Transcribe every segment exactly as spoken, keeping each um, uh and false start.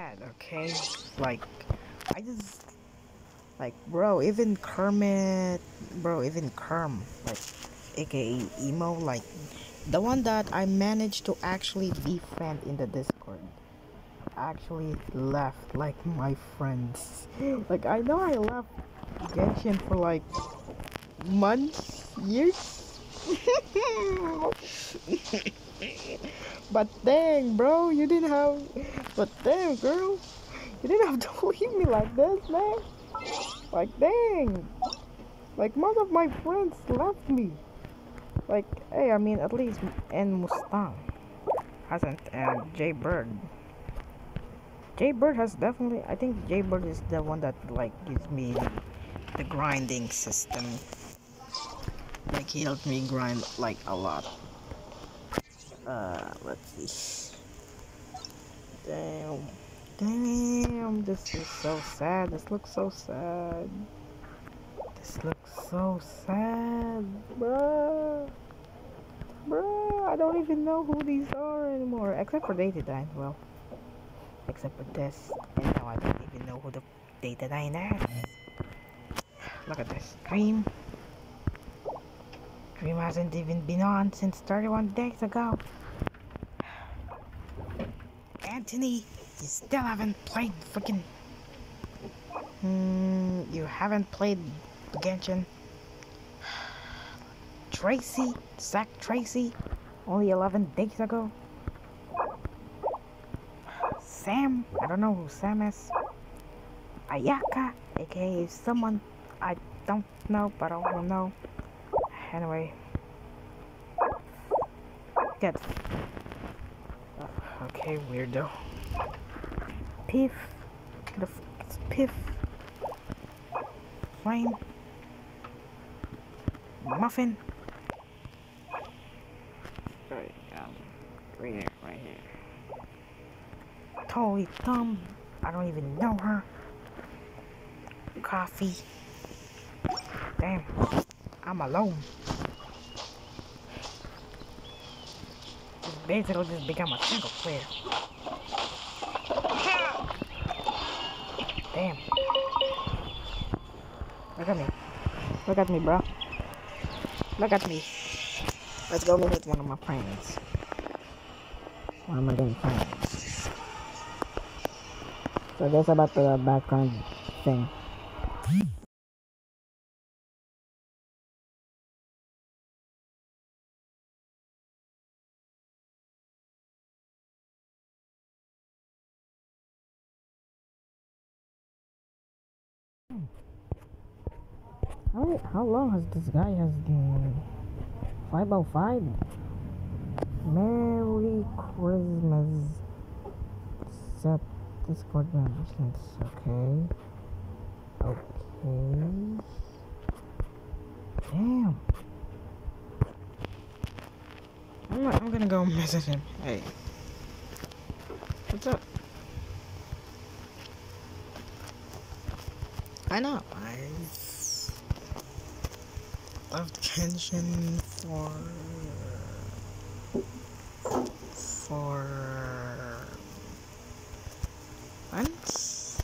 sad, okay? Like, I just, like, bro, even Kermit, bro, even Kerm, like, aka Emo, like, the one that I managed to actually befriend in the Discord, actually left, like, my friends. Like, I know I left Genshin for, like, months, years. But dang, bro, you didn't have. But damn, girl, you didn't have to leave me like this, man. Like, dang. Like, most of my friends left me. Like, hey, I mean, at least and Mustang hasn't, and Jay Bird. Jay Bird has definitely. I think Jay Bird is the one that like gives me the grinding system. Like, he helped me grind like a lot. Uh, let's see. Damn. Damn, this is so sad. This looks so sad. This looks so sad, bruh. Bruh, I don't even know who these are anymore. Except for Data Dine, well. Except for this. And now I don't even know who the Data Dine is. Look at this. Dream. Dream hasn't even been on since thirty-one days ago. Anthony, you still haven't played freaking. Hmm, you haven't played Genshin. Tracy, Zack Tracy, only eleven days ago. Sam, I don't know who Sam is. Ayaka, aka someone I don't know, but I will know. Anyway, get. Uh, okay, weirdo. Piff, the f it's Piff. Flame. Muffin. Right, um, right here, right here. Totally dumb. I don't even know her. Coffee. Damn, I'm alone. This basically just become a single player. Damn. Look at me. Look at me, bro. Look at me. Let's go meet one of my friends. One of my damn friends. So that's about the background thing. How, how long has this guy has been? five oh five? Merry Christmas. Set Discord memberships. Okay. Okay. Damn. I'm, I'm gonna go message him. Hey. What's up? I know. I left Genshin for for months.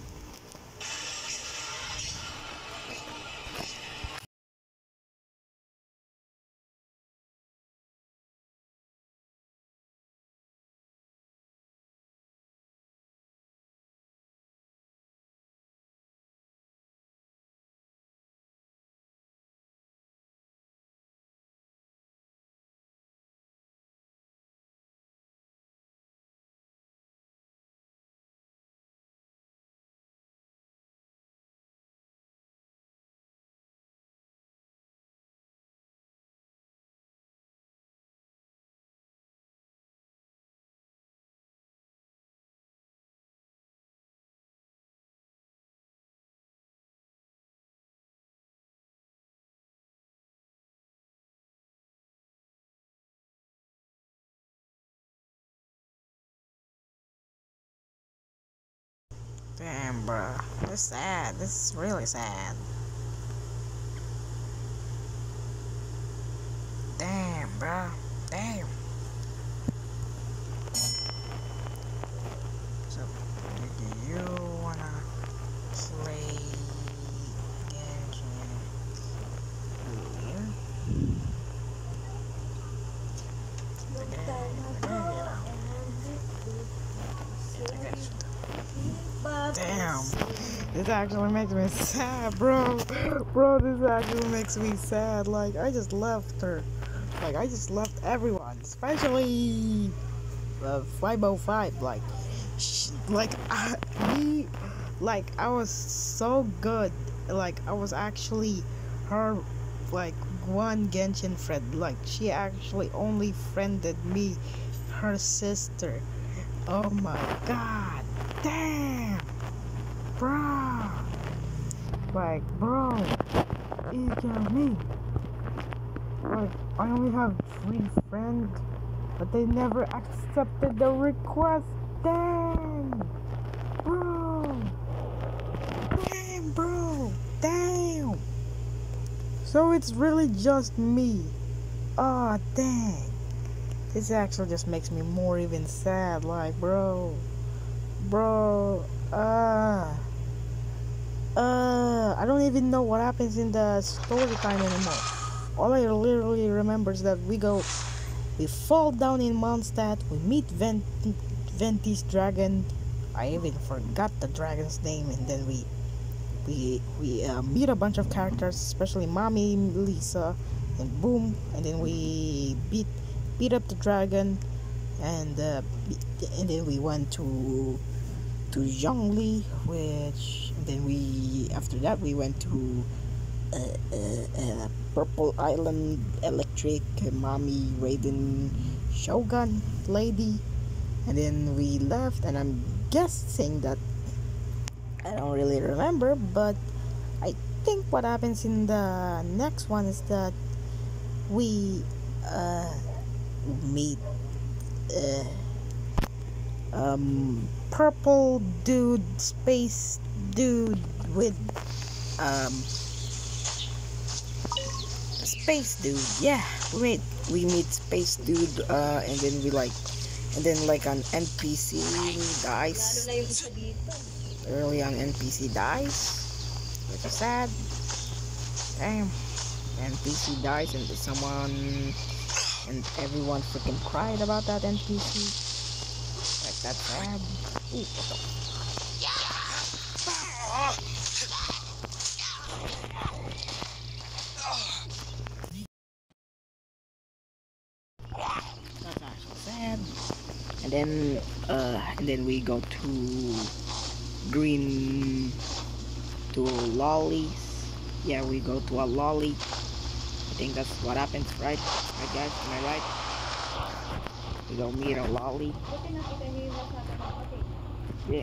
Damn, bruh. This is sad. This is really sad. Damn, bruh. Damn. So, Damn. This actually makes me sad, bro. Bro, this actually makes me sad. Like, I just left her. Like, I just left everyone. Especially uh, five oh five. Like, sh like, I, me, like, I was so good. Like, I was actually her, like, one Genshin friend. Like, she actually only friended me, her sister. Oh my god. Damn. Bro. Like, bro. You got me. Like, I only have three friends, but they never accepted the request. Damn. Bro. Damn, bro. Damn. So it's really just me. Ah, oh, dang. This actually just makes me more even sad. Like, bro. Bro. Uh. Uh. I don't even know what happens in the story time anymore. All I literally remember is that we go. We fall down in Mondstadt. We meet Vent Venti's dragon. I even forgot the dragon's name. And then we. We, we uh, meet a bunch of characters, especially Mommy, Lisa, and boom, and then we beat beat up the dragon, and uh, and then we went to to Zhongli, which and then we after that we went to uh, uh, uh, Purple Island, Electric, uh, Mommy, Raiden, Shogun, Lady, and then we left, and I'm guessing that. I don't really remember, but I think what happens in the next one is that we uh, meet uh, um, purple dude, space dude with um, space dude. Yeah, we meet we meet space dude, uh, and then we like, and then like an N P C dies. Early on, N P C dies, which is sad. Damn, N P C dies and someone and everyone freaking cried about that N P C. Like, that's sad. Ooh, what the? That's actually sad. And then, uh, and then we go to Green to lollies. Yeah, we go to a lolly. I think that's what happens, right? Right, guys? Am I right? We go meet a lolly. Yeah.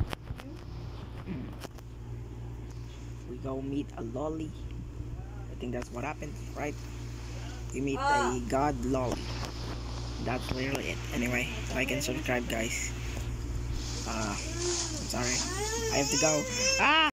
We go meet a lolly. I think that's what happens, right? We meet a god lolly. That's literally it. Anyway, like and subscribe, guys. Uh, I'm sorry. I have to go. Ah!